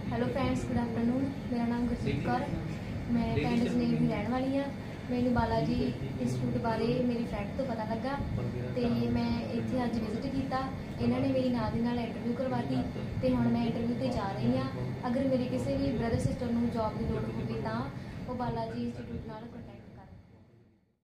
Hello friends, good afternoon. मेरा नाम गुरजीत कौर, मैं पिंड जनेल की रहने वाली हाँ। मैनू बाला जी इंस्टीट्यूट बारे मेरी फ्रेंड तो पता लगा तो मैं इत्थे अज विजिट किया। इन्होंने मेरी नाल दी नाल इंटरव्यू करवाती तो हुण मैं इंटरव्यू ते जा रही हाँ। अगर मेरे किसी भी ब्रदर सिस्टर को जॉब की लोड़ होगी तो वो बाला जी इंस्टीट्यूट नाल कॉन्टैक्ट